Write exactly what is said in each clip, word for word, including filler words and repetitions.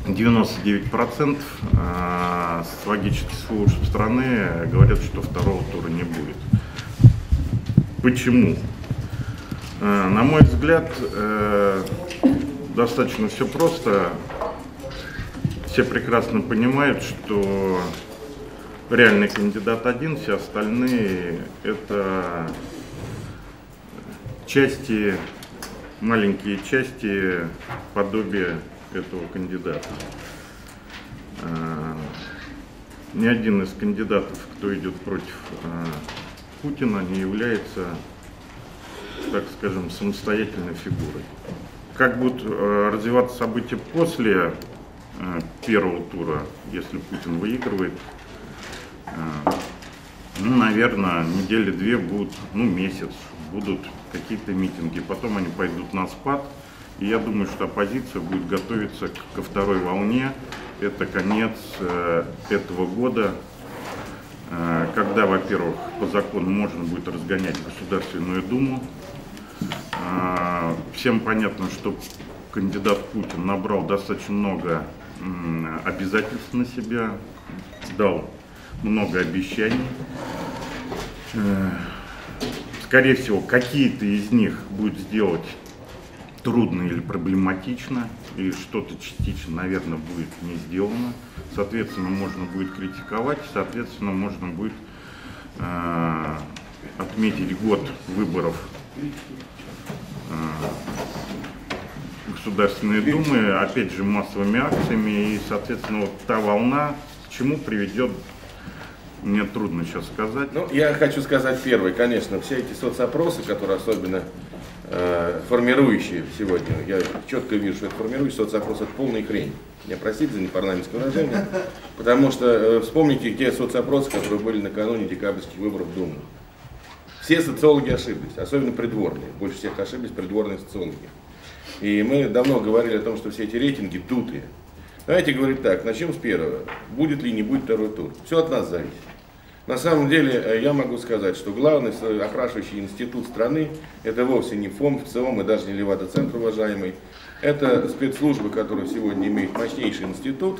девяносто девять процентов социологических служб страны говорят, что второго тура не будет. Почему? На мой взгляд, достаточно все просто. Все прекрасно понимают, что реальный кандидат один, все остальные – это части, маленькие части подобия этого кандидата. Ни один из кандидатов, кто идет против Путина, не является, так скажем, самостоятельной фигурой. Как будут развиваться события после первого тура, если Путин выигрывает? Ну, наверное, недели две будут, ну, месяц, будут какие-то митинги, потом они пойдут на спад, и я думаю, что оппозиция будет готовиться ко второй волне. Это конец э, этого года, э, когда, во-первых, по закону можно будет разгонять Государственную Думу. Э, всем понятно, что кандидат Путин набрал достаточно много э, обязательств на себя, дал много обещаний. Э, скорее всего, какие-то из них будет сделать трудно или проблематично, и что-то частично, наверное, будет не сделано. Соответственно, можно будет критиковать, соответственно, можно будет э, отметить год выборов э, Государственной Думы, опять же, массовыми акциями, и, соответственно, вот та волна, к чему приведет, мне трудно сейчас сказать. Ну, я хочу сказать первое, конечно, все эти соцопросы, которые особенно формирующие сегодня, я четко вижу, что это формирующие соцопросы, это полная хрень. Меня простите за непарламентское выражение, потому что э, вспомните те соцопросы, которые были накануне декабрьских выборов в Думу. Все социологи ошиблись, особенно придворные, больше всех ошиблись придворные социологи. И мы давно говорили о том, что все эти рейтинги дутые. Давайте говорить так, начнем с первого. Будет ли не будет второй тур? Все от нас зависит. На самом деле, я могу сказать, что главный опрашивающий институт страны, это вовсе не ФОМ, ФЦИОМ и даже не Левада-центр, уважаемый. Это спецслужбы, которые сегодня имеют мощнейший институт.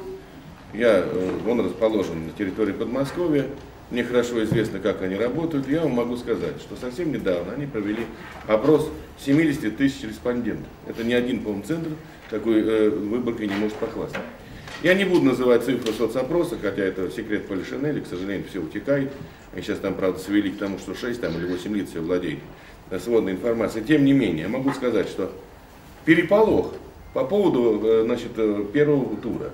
Я, он расположен на территории Подмосковья. Мне хорошо известно, как они работают. Я вам могу сказать, что совсем недавно они провели опрос семидесяти тысяч респондентов. Это ни один, по-моему, центр такой э, выборкой не может похвастаться. Я не буду называть цифры соцопроса, хотя это секрет Полишинеля, к сожалению, все утекает. И сейчас там, правда, свели к тому, что шесть там, или восемь лиц владеет сводной информацией. Тем не менее, я могу сказать, что переполох по поводу, значит, первого тура.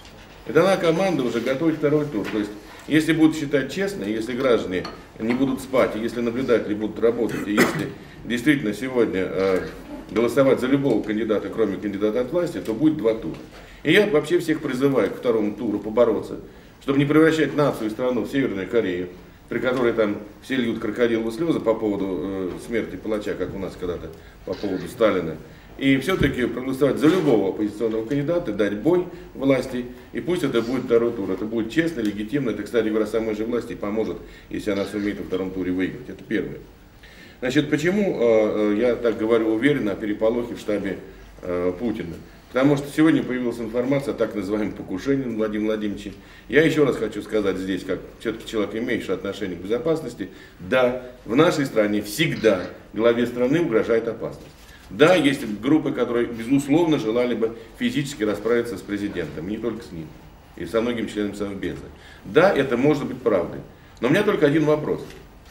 Это она команда уже готовит второй тур. То есть, если будут считать честно, если граждане не будут спать, и если наблюдатели будут работать, и если действительно сегодня э, голосовать за любого кандидата, кроме кандидата от власти, то будет два тура. И я вообще всех призываю к второму туру побороться, чтобы не превращать нацию и страну в Северную Корею, при которой там все льют крокодиловые слезы по поводу э, смерти палача, как у нас когда-то по поводу Сталина. И все-таки проголосовать за любого оппозиционного кандидата, дать бой власти, и пусть это будет второй тур. Это будет честно, легитимно. Это, кстати говоря, самой же власти поможет, если она сумеет во втором туре выиграть. Это первое. Значит, почему э, я так говорю уверенно о переполохе в штабе э, Путина? Потому что сегодня появилась информация о так называемом покушении на Владимира Владимировича. Я еще раз хочу сказать здесь, как все-таки человек, имеющий отношение к безопасности, да, в нашей стране всегда главе страны угрожает опасность. Да, есть группы, которые, безусловно, желали бы физически расправиться с президентом, не только с ним, и со многими членами Совбеза. Да, это может быть правдой. Но у меня только один вопрос.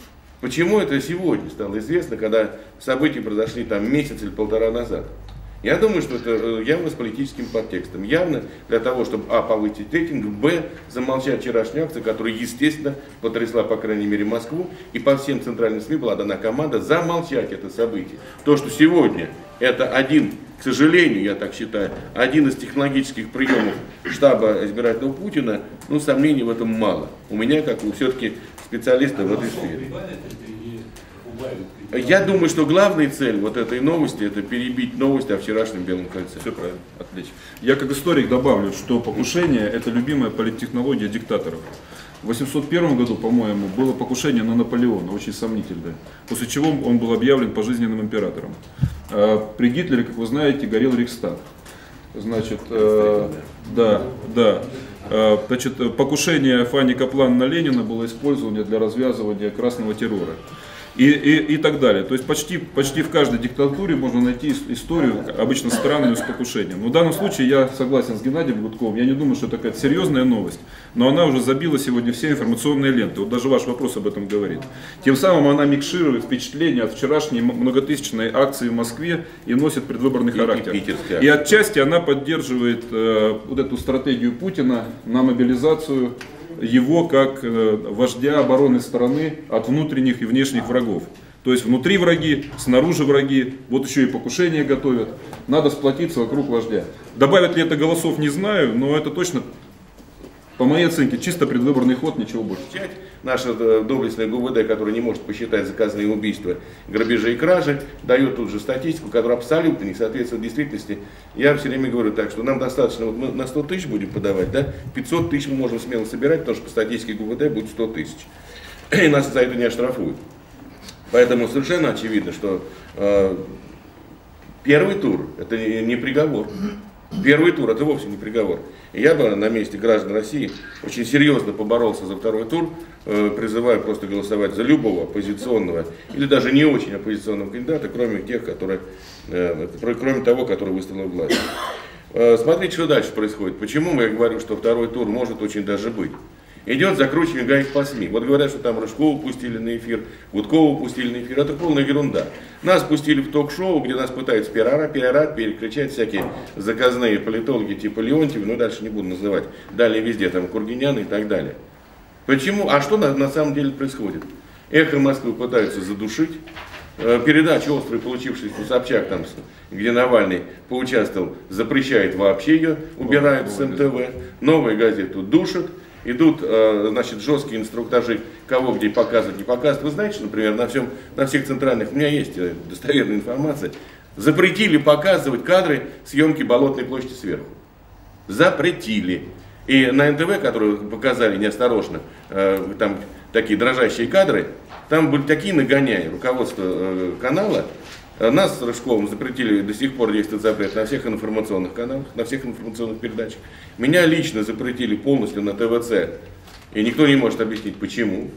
Почему это сегодня стало известно, когда события произошли там месяц или полтора назад? Я думаю, что это явно с политическим подтекстом. Явно для того, чтобы, а, повысить рейтинг, б, замолчать вчерашнюю акцию, которая, естественно, потрясла, по крайней мере, Москву. И по всем центральным СМИ была дана команда замолчать это событие. То, что сегодня это один, к сожалению, я так считаю, один из технологических приемов штаба избирательного Путина, ну, сомнений в этом мало. У меня, как у все-таки специалиста в этой сфере. Я думаю, что главная цель вот этой новости — это перебить новость о вчерашнем Белом кольце. Все правильно, отлично. Я как историк добавлю, что покушение — это любимая политтехнология диктаторов. В восемьсот первом году, по-моему, было покушение на Наполеона, очень сомнительное, после чего он был объявлен пожизненным императором. При Гитлере, как вы знаете, горел Рейхстаг. значит, э, да, да, э, значит, покушение Фани Каплан на Ленина было использовано для развязывания красного террора. И, и, и так далее. То есть почти, почти в каждой диктатуре можно найти историю, обычно странную, с покушением. Но в данном случае я согласен с Геннадием Гудковым, я не думаю, что это какая-то серьезная новость, но она уже забила сегодня все информационные ленты. Вот даже ваш вопрос об этом говорит. Тем самым она микширует впечатление от вчерашней многотысячной акции в Москве и носит предвыборный характер. И, и, и отчасти она поддерживает э, вот эту стратегию Путина на мобилизацию его как э, вождя обороны страны от внутренних и внешних врагов. То есть внутри враги, снаружи враги, вот еще и покушения готовят. Надо сплотиться вокруг вождя. Добавят ли это голосов, не знаю, но это точно, по моей оценке, чисто предвыборный ход, ничего больше. Наша доблестная ГУВД, которая не может посчитать заказанные убийства, грабежи и кражи, дает тут же статистику, которая абсолютно не соответствует действительности. Я все время говорю так, что нам достаточно, вот мы на сто тысяч будем подавать, да, пятьсот тысяч мы можем смело собирать, потому что по статистике ГУВД будет сто тысяч. И нас за это не оштрафуют. Поэтому совершенно очевидно, что э, первый тур это не, не приговор. Первый тур это вовсе не приговор. И я бы на месте граждан России очень серьезно поборолся за второй тур, э, призываю просто голосовать за любого оппозиционного или даже не очень оппозиционного кандидата, кроме тех, которые, э, кроме того, который выставил власть. Э, смотрите, что дальше происходит. Почему я говорю, что второй тур может очень даже быть. Идет закручивание гаек по СМИ. Вот говорят, что там Рыжкова пустили на эфир, Гудкова пустили на эфир. Это полная ерунда. Нас пустили в ток-шоу, где нас пытаются переорать, переорать, перекричать всякие заказные политологи типа Леонтьева, ну дальше не буду называть, далее везде, там Кургинян и так далее. Почему? А что на, на самом деле происходит? Эхо Москвы пытаются задушить. Передача острый, получившись у Собчак, там, где Навальный поучаствовал, запрещает вообще ее, убирают с эм тэ вэ. Новую газету душат. Идут, значит, жесткие инструктажи, кого где показывать, не показывать. Вы знаете, что, например, на, всем, на всех центральных, у меня есть достоверная информация, запретили показывать кадры съемки Болотной площади сверху. Запретили. И на эн тэ вэ, которые показали неосторожно, там такие дрожащие кадры, там были такие нагоняи, руководство канала. Нас с Рыжковым запретили, до сих пор действует запрет на всех информационных каналах, на всех информационных передачах. Меня лично запретили полностью на тэ вэ цэ, и никто не может объяснить почему.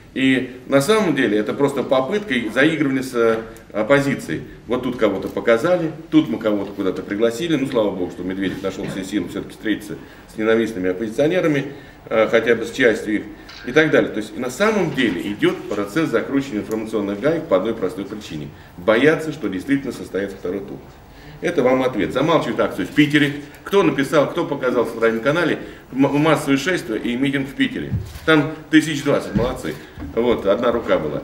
И на самом деле это просто попытка заигрывания с оппозицией. Вот тут кого-то показали, тут мы кого-то куда-то пригласили, ну слава богу, что Медведев нашел все силы все-таки встретиться с ненавистными оппозиционерами, хотя бы с частью их. И так далее. То есть на самом деле идет процесс закручивания информационных гаек по одной простой причине. Боятся, что действительно состоится второй тур. Это вам ответ. Замалчивают акцию в Питере. Кто написал, кто показал в своем канале массовое шествие и митинг в Питере. Там тысяч двадцать, молодцы. Вот, одна рука была.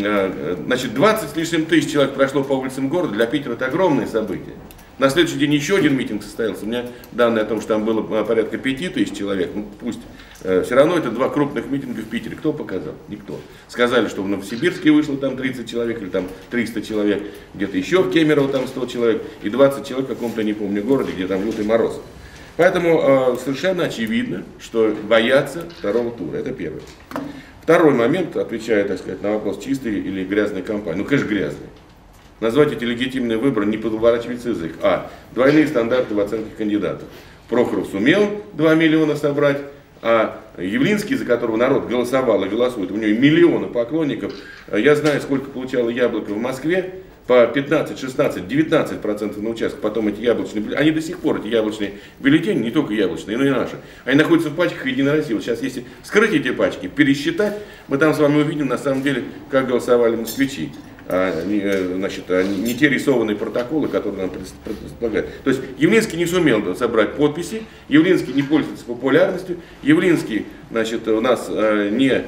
Значит, двадцать с лишним тысяч человек прошло по улицам города. Для Питера это огромное событие. На следующий день еще один митинг состоялся. У меня данные о том, что там было порядка пяти тысяч человек. Ну, пусть. Э, все равно это два крупных митинга в Питере. Кто показал? Никто. Сказали, что в Новосибирске вышло там тридцать человек или там триста человек. Где-то еще в Кемерово там сто человек. И двадцать человек в каком-то, не помню, городе, где там лютый мороз. Поэтому э, совершенно очевидно, что боятся второго тура. Это первый. Второй момент, отвечая, так сказать, на вопрос, чистой или грязной кампании. Ну, конечно, грязной. Назвать эти легитимные выборы, не подворачивается язык. А. Двойные стандарты в оценке кандидатов. Прохоров сумел два миллиона собрать, а Явлинский, за которого народ голосовал и голосует, у него миллионы поклонников. Я знаю, сколько получало Яблоко в Москве, по пятнадцать, шестнадцать, девятнадцать процентов на участок. Потом эти яблочные бюллетени, они до сих пор, эти яблочные бюллетени, не только яблочные, но и наши, они находятся в пачках Единой России. Вот сейчас, если вскрыть эти пачки, пересчитать, мы там с вами увидим, на самом деле, как голосовали москвичи. А, значит, а не те рисованные протоколы, которые нам предлагают. То есть Явлинский не сумел собрать подписи, Явлинский не пользуется популярностью, Явлинский, значит, у нас а, не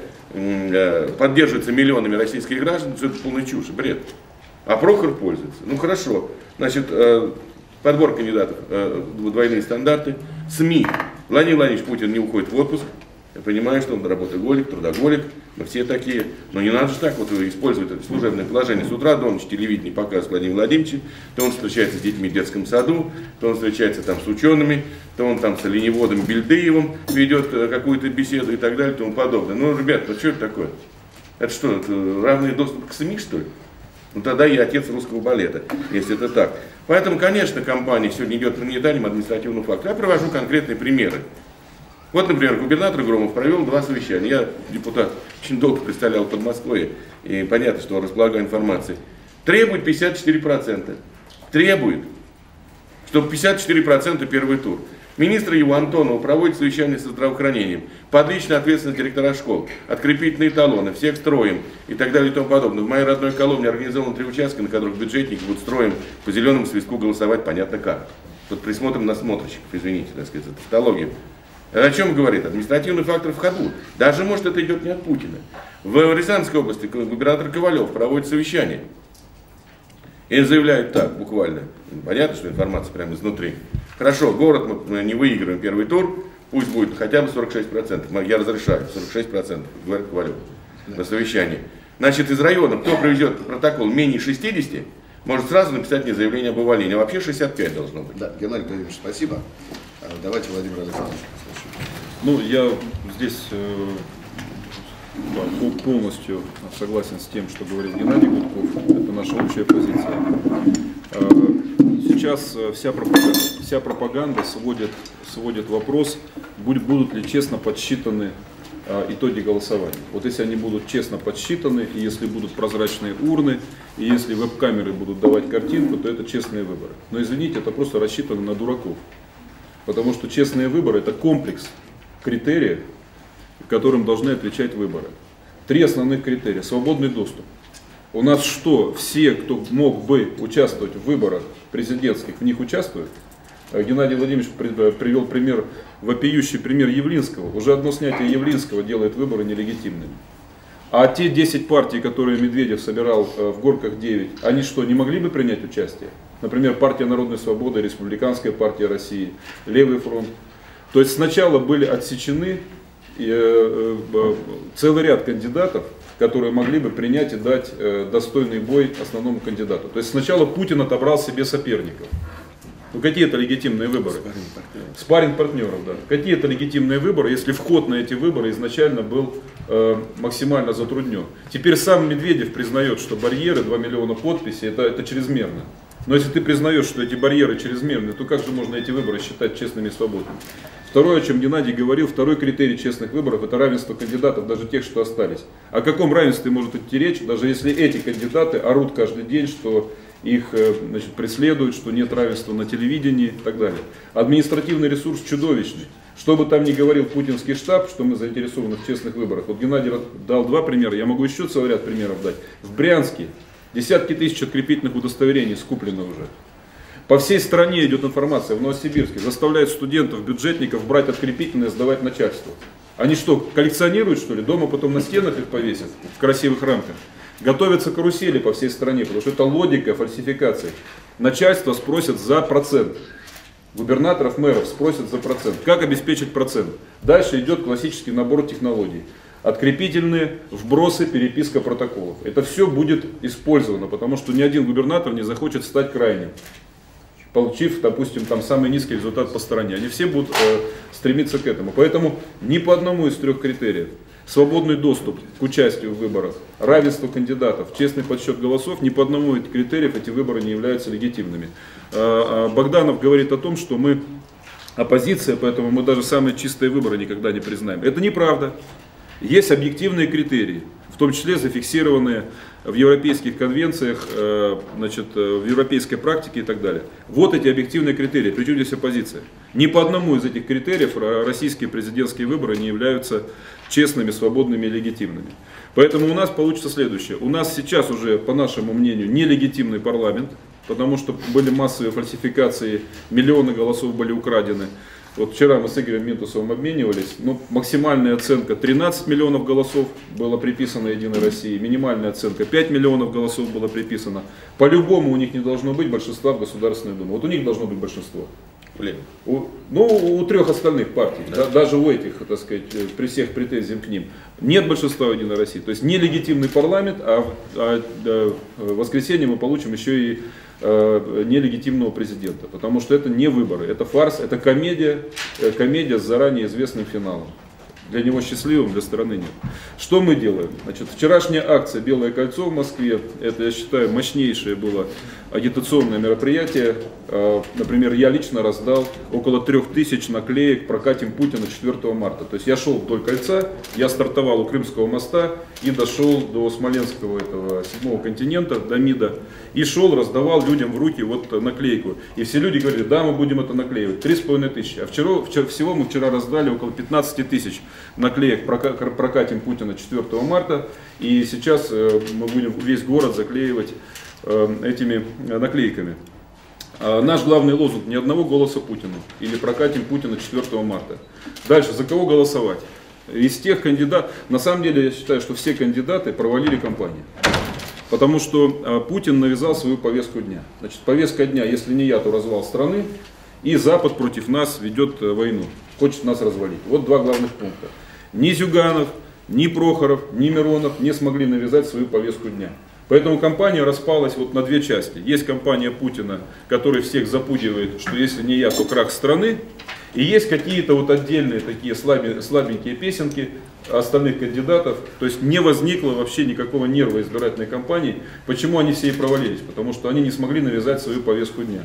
а, поддерживается миллионами российских граждан, все это полная чушь, бред. А Прохор пользуется. Ну хорошо, значит, а, подбор кандидатов, а, двойные стандарты, СМИ. Владимир Владимирович Путин не уходит в отпуск. Я понимаю, что он работоголик, трудоголик, мы все такие, но не надо же так вот использовать это служебное положение. С утра до ночи телевидение показывает Владимир Владимирович, то он встречается с детьми в детском саду, то он встречается там с учеными, то он там с оленеводом Бельдеевым ведет какую-то беседу и так далее и тому подобное. Ну, ребят, ну что это такое? Это что, это равный доступ к СМИ, что ли? Ну тогда я отец русского балета, если это так. Поэтому, конечно, компания сегодня идет нагнетанием административного фактора. Я привожу конкретные примеры. Вот, например, губернатор Громов провел два совещания. Я, депутат, очень долго представлял под Москвой, и понятно, что располагаю информацией. Требует пятьдесят четыре процента. Требует, чтобы пятьдесят четыре процента первый тур. Министр его Антонова проводит совещание со здравоохранением, под личной ответственность директора школ, открепительные талоны, всех строим и так далее и тому подобное. В моей родной Коломне организованы три участка, на которых бюджетники будут строим по зеленому свистку голосовать понятно как. Под присмотром насмотрщиков, извините, так сказать, это тавтология. О чем говорит? Административный фактор в ходу. Даже, может, это идет не от Путина. В Рязанской области губернатор Ковалев проводит совещание. И заявляют так, буквально. Понятно, что информация прямо изнутри. Хорошо, город мы не выигрываем первый тур, пусть будет хотя бы сорок шесть процентов. Я разрешаю, сорок шесть процентов, говорит Ковалев на совещании. Значит, из района, кто привезет протокол менее шестидесяти, может сразу написать мне заявление об увольнении. А вообще шестьдесят пять должно быть. Да, Геннадий Владимирович, спасибо. Давайте Владимир Александрович. Ну, я здесь э, да, полностью согласен с тем, что говорил Геннадий Гудков. Это наша общая позиция. Э, сейчас вся пропаганда, вся пропаганда сводит, сводит вопрос, будут ли честно подсчитаны э, итоги голосования. Вот если они будут честно подсчитаны, и если будут прозрачные урны, и если веб-камеры будут давать картинку, то это честные выборы. Но извините, это просто рассчитано на дураков. Потому что честные выборы – это комплекс критериев, которым должны отвечать выборы. Три основных критерия. Свободный доступ. У нас что, все, кто мог бы участвовать в выборах президентских, в них участвуют? Геннадий Владимирович привел пример, вопиющий пример Явлинского. Уже одно снятие Явлинского делает выборы нелегитимными. А те десять партий, которые Медведев собирал в Горках девять, они что, не могли бы принять участие? Например, партия Народной Свободы, Республиканская партия России, Левый фронт. То есть сначала были отсечены целый ряд кандидатов, которые могли бы принять и дать достойный бой основному кандидату. То есть сначала Путин отобрал себе соперников. Ну какие это легитимные выборы? Спарринг-партнеров, да. Какие это легитимные выборы, если вход на эти выборы изначально был э, максимально затруднен? Теперь сам Медведев признает, что барьеры, два миллиона подписей, это, это чрезмерно. Но если ты признаешь, что эти барьеры чрезмерны, то как же можно эти выборы считать честными и свободными? Второе, о чем Геннадий говорил, второй критерий честных выборов – это равенство кандидатов, даже тех, что остались. О каком равенстве может идти речь, даже если эти кандидаты орут каждый день, что их значит, преследуют, что нет равенства на телевидении и так далее. Административный ресурс чудовищный. Что бы там ни говорил путинский штаб, что мы заинтересованы в честных выборах. Вот Геннадий дал два примера, я могу еще целый ряд примеров дать. В Брянске десятки тысяч открепительных удостоверений скуплено уже. По всей стране идет информация, в Новосибирске заставляют студентов, бюджетников брать открепительные, сдавать начальству. Они что, коллекционируют, что ли? Дома потом на стенах их повесят в красивых рамках. Готовятся карусели по всей стране, потому что это логика фальсификации. Начальство спросит за процент. Губернаторов, мэров спросят за процент. Как обеспечить процент? Дальше идет классический набор технологий. Открепительные, вбросы, переписка протоколов. Это все будет использовано, потому что ни один губернатор не захочет стать крайним, получив, допустим, там самый низкий результат по стране. Они все будут э, стремиться к этому. Поэтому ни по одному из трех критериев, свободный доступ к участию в выборах, равенство кандидатов, честный подсчет голосов, ни по одному из критериев эти выборы не являются легитимными. Э, Богданов говорит о том, что мы оппозиция, поэтому мы даже самые чистые выборы никогда не признаем. Это неправда. Есть объективные критерии, в том числе зафиксированные в европейских конвенциях, значит, в европейской практике и так далее. Вот эти объективные критерии, причем здесь оппозиция. Ни по одному из этих критериев российские президентские выборы не являются честными, свободными и легитимными. Поэтому у нас получится следующее. У нас сейчас уже, по нашему мнению, нелегитимный парламент, потому что были массовые фальсификации, миллионы голосов были украдены. Вот вчера мы с Игорем Минтусовым обменивались, ну, максимальная оценка тринадцать миллионов голосов было приписано Единой России, минимальная оценка пять миллионов голосов было приписано. По-любому у них не должно быть большинства в Государственной Думе, вот у них должно быть большинство. Блин. У, ну, у трех остальных партий, да. Да, даже у этих, так сказать, при всех претензиях к ним, нет большинства в Единой России. То есть нелегитимный парламент, а, а, а в воскресенье мы получим еще и а, нелегитимного президента. Потому что это не выборы, это фарс, это комедия, комедия с заранее известным финалом. Для него счастливым, для страны нет. Что мы делаем? Значит, вчерашняя акция «Белое кольцо» в Москве, это, я считаю, мощнейшее было агитационное мероприятие. Например, я лично раздал около трех тысяч наклеек «Прокатим Путина» четвёртого марта. То есть я шел вдоль кольца, я стартовал у Крымского моста и дошел до Смоленского этого седьмого континента, до МИДа, и шел, раздавал людям в руки вот наклейку. И все люди говорили: да, мы будем это наклеивать. Три с половиной тысячи. А вчера, вчера, всего мы вчера раздали около пятнадцати тысяч наклеек «Прокатим Путина» четвёртого марта. И сейчас мы будем весь город заклеивать этими наклейками. Наш главный лозунг: ни одного голоса Путину, или «Прокатим Путина» четвёртого марта. Дальше, за кого голосовать? Из тех кандидатов, на самом деле я считаю, что все кандидаты провалили кампанию. Потому что Путин навязал свою повестку дня. Значит, повестка дня: если не я, то развал страны, и Запад против нас ведет войну, хочет нас развалить. Вот два главных пункта. Ни Зюганов, ни Прохоров, ни Миронов не смогли навязать свою повестку дня. Поэтому кампания распалась вот на две части. Есть кампания Путина, который всех запугивает, что если не я, то крах страны. И есть какие-то вот отдельные такие слабенькие песенки остальных кандидатов. То есть не возникло вообще никакого нерва избирательной кампании. Почему они все и провалились? Потому что они не смогли навязать свою повестку дня.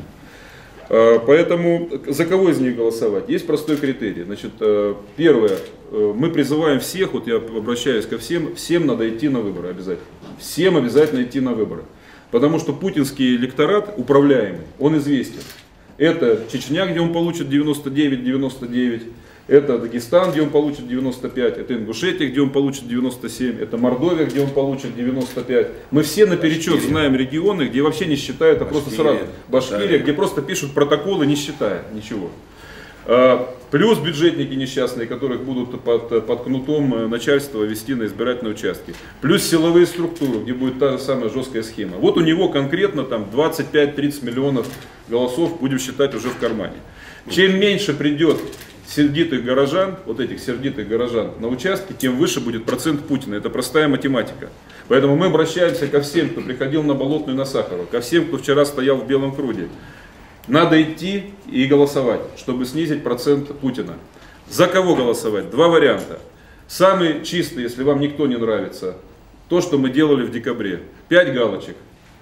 Поэтому за кого из них голосовать? Есть простой критерий. Значит, первое, мы призываем всех, вот я обращаюсь ко всем, всем надо идти на выборы обязательно. Всем обязательно идти на выборы. Потому что путинский электорат управляемый, он известен. Это Чечня, где он получит девяносто девять девяносто девять. Это Дагестан, где он получит девяносто пять, это Ингушетия, где он получит девяносто семь, это Мордовия, где он получит девяносто пять. Мы все наперечет Башкирия. Знаем регионы, где вообще не считают, а просто сразу. Башкирия, да, где просто пишут протоколы, не считая ничего. Плюс бюджетники несчастные, которых будут под, под кнутом начальства вести на избирательные участки. Плюс силовые структуры, где будет та же самая жесткая схема. Вот у него конкретно там двадцать пять тридцать миллионов голосов, будем считать, уже в кармане. Чем меньше придет сердитых горожан, вот этих сердитых горожан на участке, тем выше будет процент Путина. Это простая математика. Поэтому мы обращаемся ко всем, кто приходил на Болотную, на Сахарова, ко всем, кто вчера стоял в Белом Пруде. Надо идти и голосовать, чтобы снизить процент Путина. За кого голосовать? Два варианта. Самый чистый, если вам никто не нравится, то, что мы делали в декабре. Пять галочек.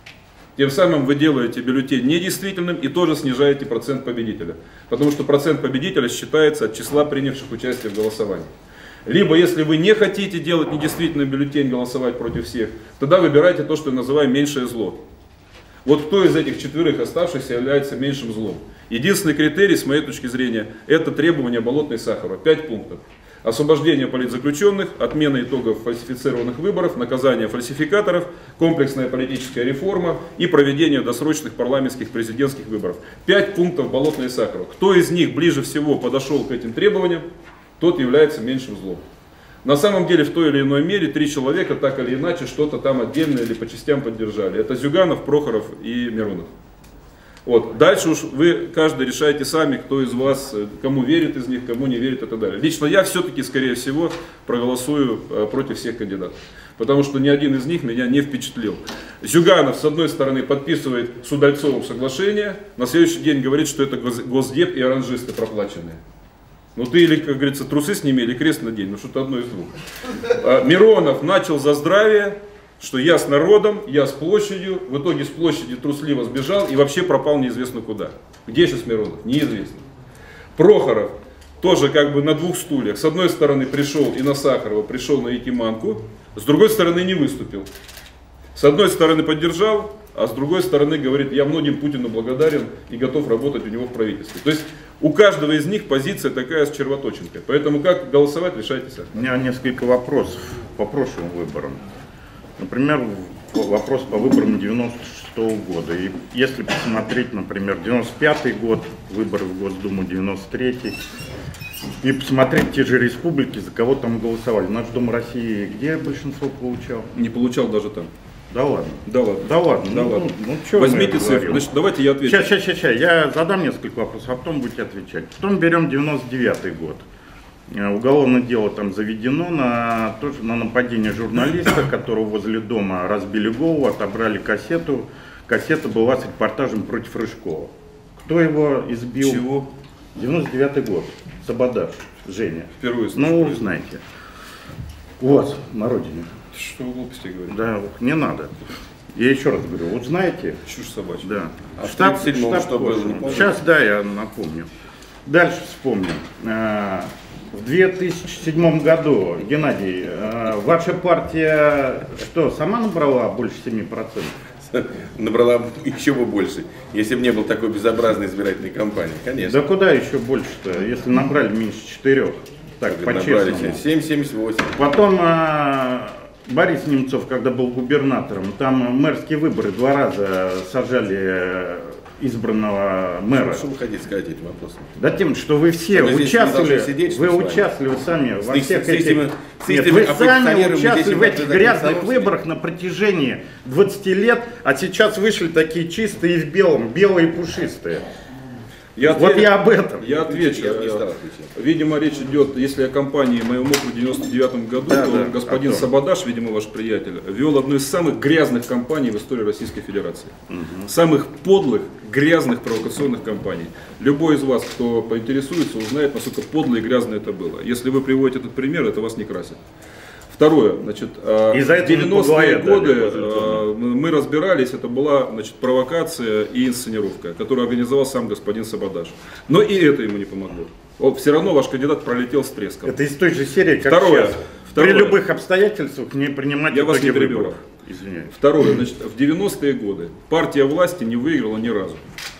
Тем самым вы делаете бюллетень недействительным и тоже снижаете процент победителя. Потому что процент победителя считается от числа принявших участие в голосовании. Либо, если вы не хотите делать недействительный бюллетень, голосовать против всех, тогда выбирайте то, что я называю меньшее зло. Вот кто из этих четверых оставшихся является меньшим злом? Единственный критерий, с моей точки зрения, это требование Болотной и Сахарова. Пять пунктов. Освобождение политзаключенных, отмена итогов фальсифицированных выборов, наказание фальсификаторов, комплексная политическая реформа и проведение досрочных парламентских президентских выборов. Пять пунктов Болотной и Сахарова. Кто из них ближе всего подошел к этим требованиям, тот является меньшим злом. На самом деле в той или иной мере три человека так или иначе что-то там отдельно или по частям поддержали. Это Зюганов, Прохоров и Миронов. Вот. Дальше уж вы каждый решаете сами, кто из вас, кому верит из них, кому не верит и так далее. Лично я все-таки, скорее всего, проголосую против всех кандидатов. Потому что ни один из них меня не впечатлил. Зюганов, с одной стороны, подписывает с Удальцовым соглашение, на следующий день говорит, что это Госдеп и оранжисты проплаченные. Ну ты или, как говорится, трусы сними, или крест надень, ну что-то одно из двух. А, Миронов начал за здравие, что я с народом, я с площадью, в итоге с площади трусливо сбежал и вообще пропал неизвестно куда. Где сейчас Миронов? Неизвестно. Прохоров тоже как бы на двух стульях. С одной стороны пришел и на Сахарова, пришел на Якиманку, с другой стороны не выступил. С одной стороны поддержал, а с другой стороны говорит, я многим Путину благодарен и готов работать у него в правительстве. То есть у каждого из них позиция такая с червоточинкой. Поэтому как голосовать, решайте сами. У меня несколько вопросов по прошлым выборам. Например, вопрос по выборам девяносто шестого года. И если посмотреть, например, девяносто пятый год, выборы в Госдуму девяносто третий, и посмотреть те же республики, за кого там голосовали. Наш Дом России где большинство получал? Не получал даже там. Да ладно. Да ладно. Да ладно. Да ну, ладно. Ну, ну, возьмите цифру. Значит, давайте я отвечу. Сейчас, сейчас, сейчас, сейчас. Я задам несколько вопросов, а потом будете отвечать. Потом берем девяносто девятый год. Уголовное дело там заведено на, тоже на нападение журналиста, которого возле дома разбили голову, отобрали кассету. Кассета была с репортажем против Рыжкова. Кто его избил? Чего? девяносто девятый год. Сабадаш. Женя. Впервые слышу. Ну, знаете. Вот, на родине. Что вы глупости говорите? Да, не надо. Я еще раз говорю, вот знаете, Чушь собачья. да. А в штаб, тридцать седьмом штаб что было, Кошина. не помните? Сейчас, да, я напомню. Дальше вспомним. А, В две тысячи седьмом году, Геннадий, а, ваша партия что, сама набрала больше семи процентов? Набрала еще бы больше, если бы не был такой безобразной избирательной кампании, конечно. Да куда еще больше-то, если набрали меньше четырех? Так, Набрали по-честному. семь семьдесят восемь. Потом а, Борис Немцов, когда был губернатором, там мэрские выборы два раза сажали избранного мэра. Что вы хотите сказать этим вопросом? Да тем, что вы все Вы здесь не участвовали, должны сидеть, вы что с вами? участвовали сами во С всех с этими- этих... с Нет, этими вы сами оппозиционерами мы участвовали здесь в этих обсуждать грязных не должны. выборах на протяжении двадцати лет, а сейчас вышли такие чистые и в белом, белые и пушистые. Я Вот отвечу- я об этом. Я отвечу. Я не стал отвечать. Видимо, речь идет, если о кампании в моем округе в девяносто девятом году, Да, то да, господин о том. Сабадаш, видимо, ваш приятель, вел одну из самых грязных кампаний в истории Российской Федерации. Самых подлых, грязных провокационных кампаний. Любой из вас, кто поинтересуется, узнает, насколько подло и грязно это было. Если вы приводите этот пример, это вас не красит. Второе, значит, э, И за в это ему по девяностые голове дали годы возле дома. э, мы разбирались, это была, значит, провокация и инсценировка, которую организовал сам господин Сабадаш. Но и это ему не помогло. Он, все равно ваш кандидат пролетел с треском. Это из той же серии, как Второе. сейчас. Второе. При любых обстоятельствах не принимать Я вас итоги не перебивал. выборов. Извиняюсь. Второе, значит, в девяностые годы партия власти не выиграла ни разу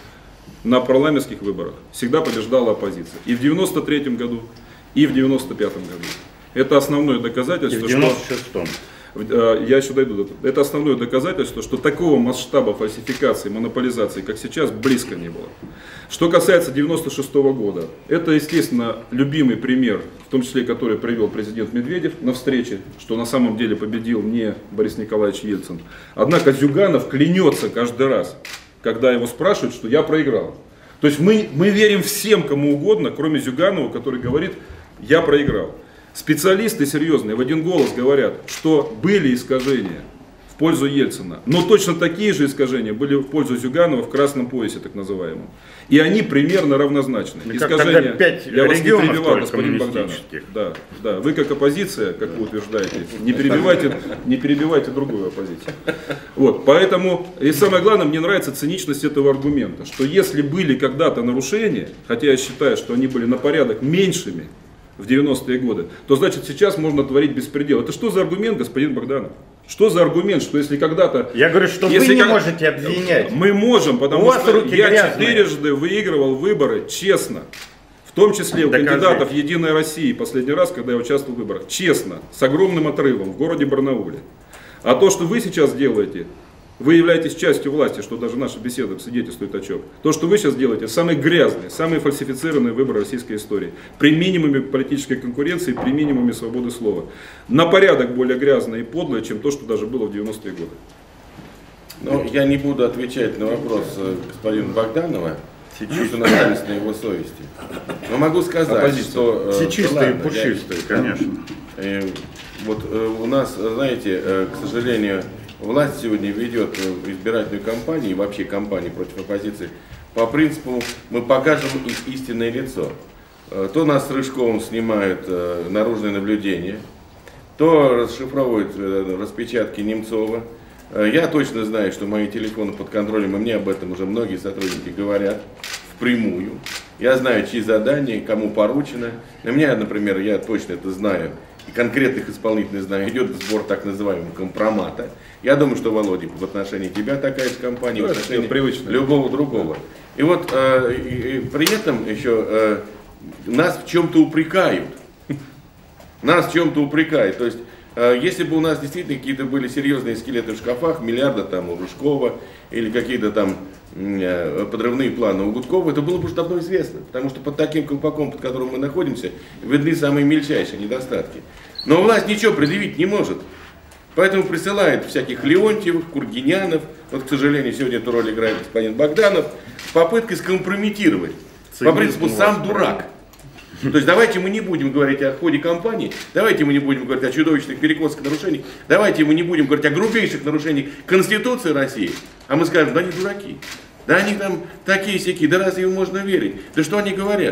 на парламентских выборах. Всегда побеждала оппозиция. И в девяносто третьем году, и в девяносто пятом году. Это основное И доказательство, в что... девяносто шестом. Э, Я еще дойду до этого. Это основное доказательство, что такого масштаба фальсификации, монополизации, как сейчас, близко не было. Что касается девяносто шестого года, это, естественно, любимый пример, в том числе, который привел президент Медведев на встрече, что на самом деле победил не Борис Николаевич Ельцин. Однако Зюганов клянется каждый раз, когда его спрашивают, что я проиграл. То есть мы, мы верим всем, кому угодно, кроме Зюганова, который говорит, я проиграл. Специалисты серьезные в один голос говорят, что были искажения в пользу Ельцина, но точно такие же искажения были в пользу Зюганова в красном поясе, так называемом. И они примерно равнозначны. Ну, как тогда пять я вас не регионов перебивал, только господин Богданов. коммунистических. Да, да, вы как оппозиция, как вы утверждаете, не перебивайте, не перебивайте другую оппозицию. Вот, поэтому, и самое главное, мне нравится циничность этого аргумента, что если были когда-то нарушения, хотя я считаю, что они были на порядок меньшими в девяностые годы, то значит сейчас можно творить беспредел. Это что за аргумент, господин Богданов? Что за аргумент, что если когда-то... Я говорю, что если вы не как- можете обвинять. Мы можем, потому У вас что руки я грязные. четырежды выигрывал выборы честно. В том числе у Докажите. кандидатов Единой России последний раз, когда я участвовал в выборах. Честно, с огромным отрывом в городе Барнауле. А то, что вы сейчас делаете, вы являетесь частью власти, что даже наша беседа свидетельствует о чем. То, что вы сейчас делаете, самые грязные, самые фальсифицированные выборы российской истории. При минимуме политической конкуренции, при минимуме свободы слова. На порядок более грязное и подлое, чем то, что даже было в девяностые годы. Но я не буду отвечать на вопрос э, господина Богданова, что находится на его совести. Но могу сказать, Оппозиция. что... э, Все чистые и ладно, я- пушистые, конечно. Э, Вот э, у нас, э, знаете, э, к сожалению, власть сегодня ведет э, избирательную кампанию, и вообще кампанию против оппозиции, по принципу мы покажем их истинное лицо. Э, То нас с Рыжковым снимают э, наружное наблюдение, то расшифровывают э, распечатки Немцова. Э, Я точно знаю, что мои телефоны под контролем, и мне об этом уже многие сотрудники говорят впрямую. Я знаю, чьи задания, кому поручено. На меня, например, я точно это знаю, и конкретных исполнителей знаю, идет сбор так называемого компромата. Я думаю, что, Володя, в отношении тебя такая же компания, Ну, в это отношении привычно. любого другого. И вот э, и- и при этом еще э, нас в чем-то упрекают. Нас в чем-то упрекают. То есть, э, если бы у нас действительно какие-то были серьезные скелеты в шкафах, миллиарда там у Рыжкова, или какие-то там м, э, подрывные планы у Гудкова, это было бы уже давно известно. Потому что под таким колпаком, под которым мы находимся, видны самые мельчайшие недостатки. Но власть ничего предъявить не может. Поэтому присылает всяких Леонтьевых, Кургинянов, вот, к сожалению, сегодня эту роль играет господин Богданов, с попыткой скомпрометировать. По принципу «сам дурак». То есть давайте мы не будем говорить о ходе кампании, давайте мы не будем говорить о чудовищных перекосах, нарушениях, давайте мы не будем говорить о грубейших нарушениях Конституции России, а мы скажем, да они дураки, да они там такие-сяки, да разве им можно верить? Да что они говорят?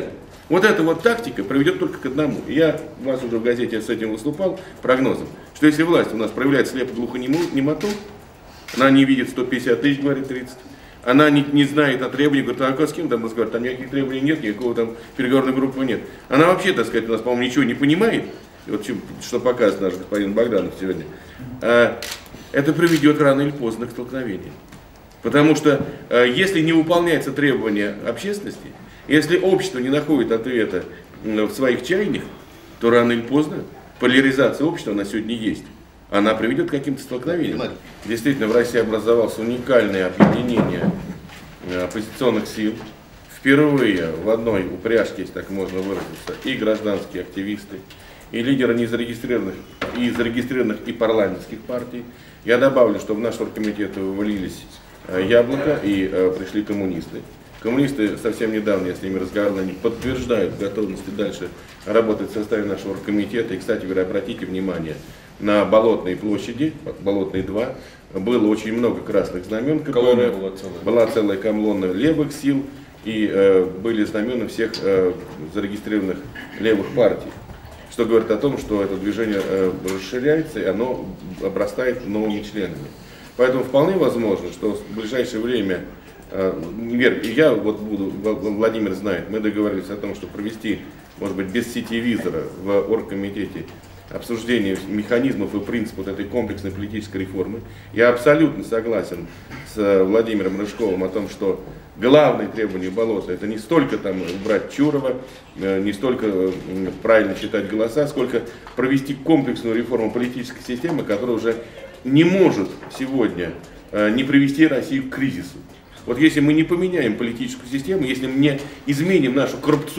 Вот эта вот тактика приведет только к одному. Я у вас уже в газете с этим выступал, прогнозом, что если власть у нас проявляет слепо-глухонемоту, она не видит сто пятьдесят тысяч, говорит тридцать, она не, не знает о требованиях, говорит, а с кем там разговаривать, там никаких требований нет, никакого там переговорной группы нет. Она вообще, так сказать, у нас, по-моему, ничего не понимает, вот что показывает наш господин Богданов сегодня. А, это приведет рано или поздно к столкновению. Потому что а, если не выполняется требования общественности, если общество не находит ответа в своих чаяниях, то рано или поздно поляризация общества на сегодня есть. Она приведет к каким-то столкновениям. Действительно, в России образовалось уникальное объединение оппозиционных сил. Впервые в одной упряжке, если так можно выразиться, и гражданские активисты, и лидеры незарегистрированных, и зарегистрированных и парламентских партий. Я добавлю, что в наш оргкомитет вылились яблоко и э, пришли коммунисты. Коммунисты совсем недавно, я с ними разговаривал, они подтверждают готовность дальше работать в составе нашего оргкомитета. И, кстати говоря, обратите внимание, на Болотной площади, Болотной два, было очень много красных знамен КПРФ, была целая. была целая колонна левых сил, и э, были знамена всех э, зарегистрированных левых партий. Что говорит о том, что это движение э, расширяется, и оно обрастает новыми членами. Поэтому вполне возможно, что в ближайшее время, э, я вот буду, Владимир знает, мы договорились о том, что провести, может быть, без сетевизора в оргкомитете обсуждение механизмов и принципов этой комплексной политической реформы. Я абсолютно согласен с Владимиром Рыжковым о том, что главное требование Болота — это не столько там убрать Чурова, не столько правильно считать голоса, сколько провести комплексную реформу политической системы, которая уже не может сегодня не привести Россию к кризису. Вот если мы не поменяем политическую систему, если мы не изменим нашу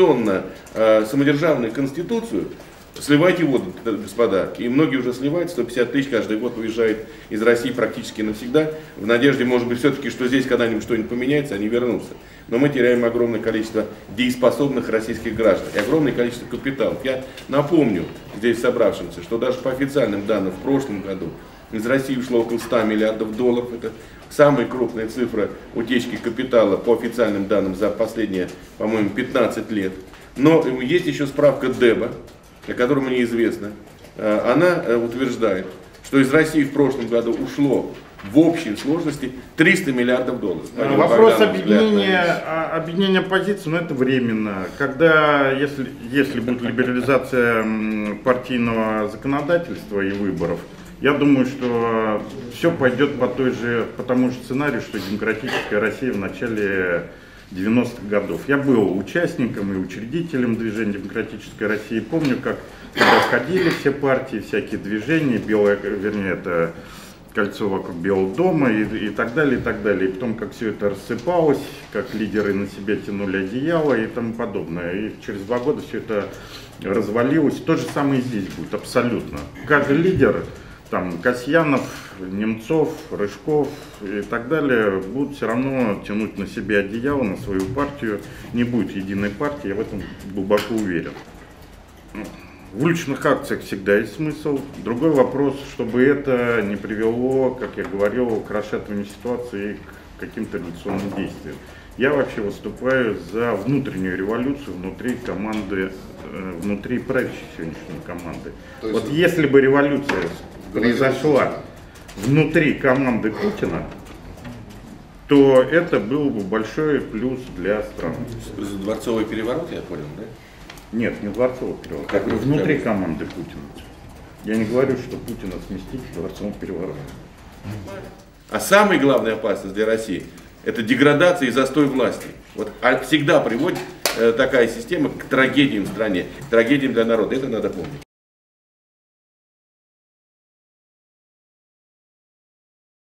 коррупционно-самодержавную конституцию, сливайте воду, господа, и многие уже сливают, сто пятьдесят тысяч каждый год уезжает из России практически навсегда, в надежде, может быть, все-таки, что здесь когда-нибудь что-нибудь поменяется, они вернутся. Но мы теряем огромное количество дееспособных российских граждан и огромное количество капиталов. Я напомню здесь собравшимся, что даже по официальным данным в прошлом году из России ушло около ста миллиардов долларов, это самая крупная цифра утечки капитала по официальным данным за последние, по-моему, пятнадцать лет. Но есть еще справка ДЭБа, о которой мне известно. Она утверждает, что из России в прошлом году ушло в общей сложности триста миллиардов долларов. Вопрос объединения, объединения оппозиции, но это временно. Когда, если, если будет либерализация партийного законодательства и выборов, я думаю, что все пойдет по, той же, по тому же сценарию, что демократическая Россия в начале девяностых годов. Я был участником и учредителем движения «Демократическая Россия». Помню, как когда входили все партии, всякие движения, белое, вернее, это кольцо вокруг Белого дома и, и так далее, и так далее. И потом, как все это рассыпалось, как лидеры на себя тянули одеяло и тому подобное. И через два года все это развалилось. То же самое и здесь будет, абсолютно. Каждый лидер, там, Касьянов, Немцов, Рыжков и так далее, будут все равно тянуть на себя одеяло, на свою партию. Не будет единой партии, я в этом глубоко уверен. В уличных акциях всегда есть смысл. Другой вопрос, чтобы это не привело, как я говорил, к расшатыванию ситуации и к каким-то революционным действиям. Я вообще выступаю за внутреннюю революцию внутри команды, внутри правящей сегодняшней команды. Вот если бы революция произошла внутри команды Путина, то это был бы большой плюс для страны. Дворцовый переворот, я понял, да? Нет, не дворцовый переворот, как внутри команды Путина. Я не говорю, что Путина сместить дворцовым переворотом. А самая главная опасность для России — это деградация и застой власти. Вот всегда приводит э, такая система к трагедиям в стране, к трагедиям для народа. Это надо помнить.